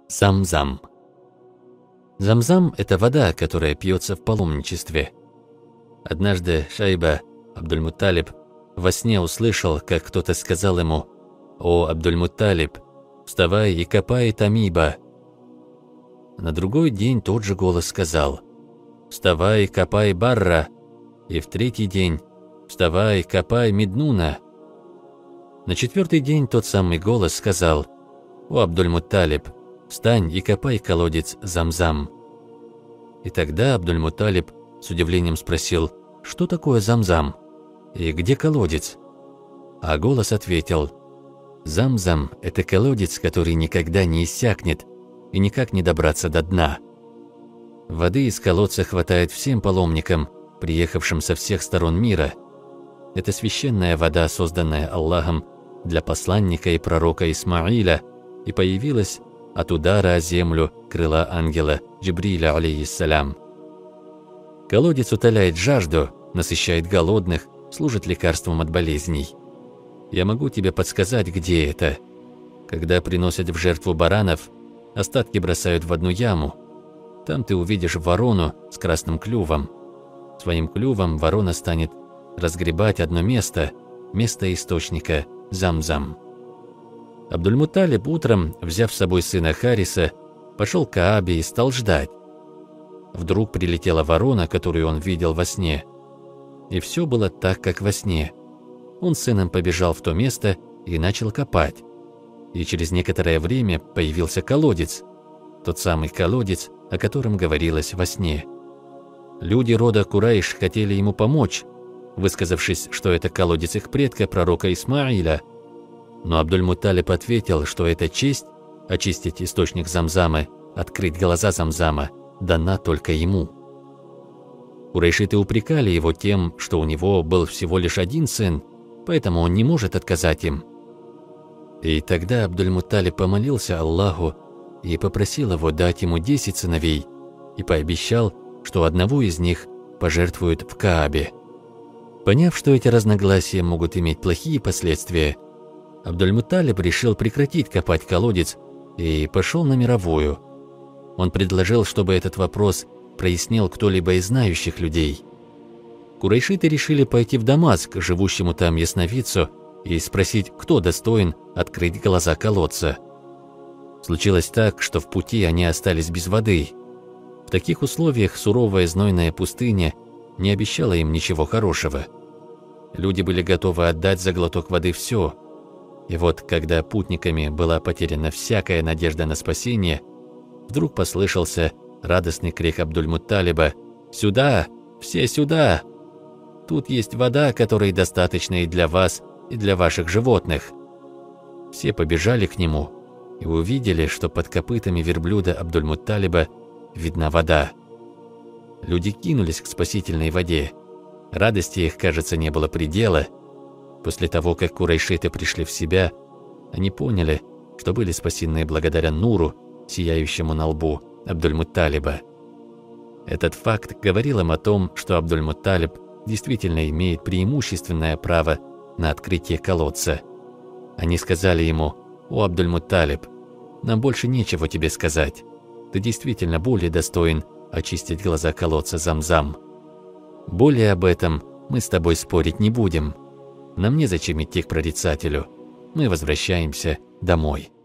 Зам-зам. Зам-зам – это вода, которая пьется в паломничестве. Однажды Шайба, Абдуль-Мутталиб, во сне услышал, как кто-то сказал ему: «О, Абдуль-Мутталиб, вставай и копай Тамиба». На другой день тот же голос сказал: «Вставай, копай Барра», и в третий день: «Вставай, копай Меднуна». На четвертый день тот самый голос сказал: «О, Абдуль-Мутталиб, встань и копай колодец Зам-зам». И тогда Абдуль-Мутталиб с удивлением спросил: «Что такое Зам-зам? И где колодец?» А голос ответил: «Зам-зам – это колодец, который никогда не иссякнет и никак не добраться до дна». Воды из колодца хватает всем паломникам, приехавшим со всех сторон мира. Это священная вода, созданная Аллахом для посланника и пророка Исмаиля, и появилась от удара о землю крыла ангела Джибриля, алейхиссалям. Колодец утоляет жажду, насыщает голодных, служит лекарством от болезней. Я могу тебе подсказать, где это. Когда приносят в жертву баранов, остатки бросают в одну яму. Там ты увидишь ворону с красным клювом. Своим клювом ворона станет разгребать одно место, место источника Зам-зам. Абдуль-Мутталиб утром, взяв с собой сына Хариса, пошел к Каабе и стал ждать. Вдруг прилетела ворона, которую он видел во сне. И все было так, как во сне. Он с сыном побежал в то место и начал копать. И через некоторое время появился колодец. Тот самый колодец, о котором говорилось во сне. Люди рода Курайш хотели ему помочь, высказавшись, что это колодец их предка, пророка Исмаиля. Но Абдуль-Мутталиб ответил, что это честь очистить источник Замзама, открыть глаза Замзама, дана только ему. Курайшиты упрекали его тем, что у него был всего лишь один сын, поэтому он не может отказать им. И тогда Абдуль-Мутталиб помолился Аллаху и попросил его дать ему 10 сыновей, и пообещал, что одного из них пожертвует в Каабе. Поняв, что эти разногласия могут иметь плохие последствия, Абдуль-Мутталиб решил прекратить копать колодец и пошел на мировую. Он предложил, чтобы этот вопрос прояснил кто-либо из знающих людей. Курайшиты решили пойти в Дамаск, живущему там ясновидцу, и спросить, кто достоин открыть глаза колодца. Случилось так, что в пути они остались без воды. В таких условиях суровая знойная пустыня не обещала им ничего хорошего. Люди были готовы отдать за глоток воды все. И вот, когда путниками была потеряна всякая надежда на спасение, вдруг послышался радостный крик Абдуль-Мутталиба: «Сюда! Все сюда! Тут есть вода, которой достаточно и для вас, и для ваших животных». Все побежали к нему и увидели, что под копытами верблюда Абдуль-Мутталиба видна вода. Люди кинулись к спасительной воде. Радости их, кажется, не было предела. После того, как курайшиты пришли в себя, они поняли, что были спасены благодаря нуру, сияющему на лбу Абдуль-Мутталиба. Этот факт говорил им о том, что Абдуль-Мутталиб действительно имеет преимущественное право на открытие колодца. Они сказали ему: «О, Абдуль-Мутталиб, нам больше нечего тебе сказать. Ты действительно более достоин очистить глаза колодца Замзам. Более об этом мы с тобой спорить не будем. Нам незачем идти к прорицателю. Мы возвращаемся домой».